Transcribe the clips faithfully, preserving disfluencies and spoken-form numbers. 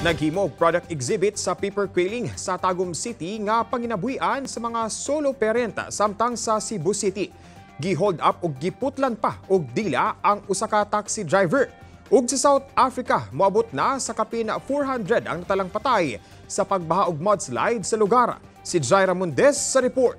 Naghimo og product exhibit sa paper quailing sa Tagum City nga panginabuhian sa mga solo parent samtang sa Cebu City. Gi-hold up og giputlan pa og dila ang usa ka taxi driver. Ug sa South Africa, moabot na sa kapin four hundred ang natalang patay sa pagbaha og mudslide sa lugar. Si Jaira Mundes sa report.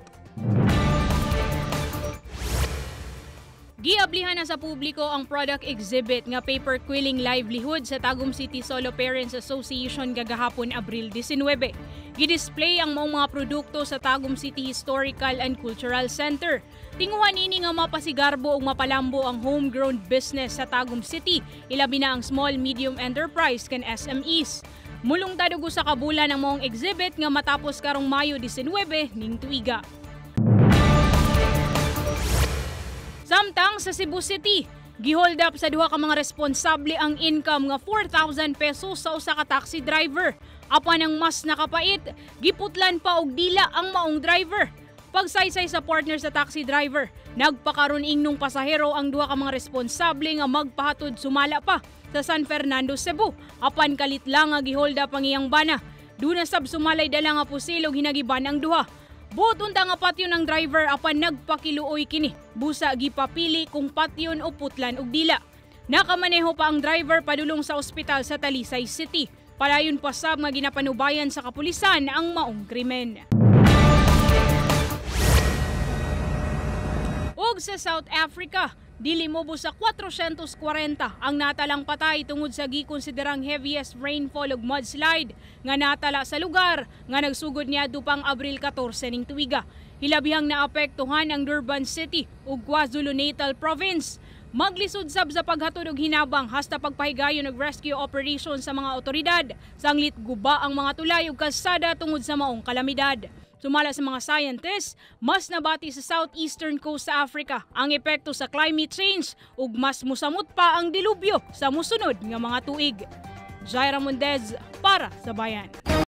Giablihan na sa publiko ang product exhibit nga paper quilling livelihood sa Tagum City Solo Parents Association gagahapon Abril nineteen. Gidisplay ang maong mga produkto sa Tagum City Historical and Cultural Center. Tinguhan ini nga mapasigarbo ug mapalambo ang homegrown business sa Tagum City, ilabi na ang small medium enterprise kan S M Es. Mulong tadugo sa kabulan ang maong exhibit nga matapos karong Mayo nineteen ning tuiga. Samtang sa Cebu City, gihold up sa duha ka mga responsable ang income nga four thousand pesos sa usa ka taxi driver. Apan ang mas nakapait, giputlan pa og dila ang maong driver. Pagsaysay sa partner sa taxi driver, nagpakaron ingnong pasahero ang duha ka mga responsable nga magpahatod sumala pa sa San Fernando, Cebu. Apan kalit lang nga gihold up ang iyang bana. Duna sab sumalay dala nga pusil og hinagiban ang duha. Buot unta nga patyon ng driver apan nagpakiluoy kini. Busa gipapili kung patyon o putlan og dila. Nakamaneho pa ang driver padulong sa ospital sa Talisay City. Palayon pa sab nga ginapanubayan sa kapulisan ang maong krimen. Ug sa South Africa, dili mobo sa four hundred forty ang natalang patay tungod sa gikonsiderang heaviest rainfall ug mudslide nga natala sa lugar nga nagsugod niadto pang Abril fourteen ning tuiga. Hilabihang naapektuhan ang Durban City ug KwaZulu-Natal Province. Maglisod sab sa paghatod og hinabang hasta pagpahigayon og rescue operation sa mga otoridad. Sanglit guba ang mga tulay ug kalsada tungod sa maong kalamidad. Sumala sa mga scientists, mas nabati sa southeastern coast sa Africa ang epekto sa climate change ug mas musamot pa ang dilubyo sa musunod nga mga tuig. Jaira Mundez para sa Bayan.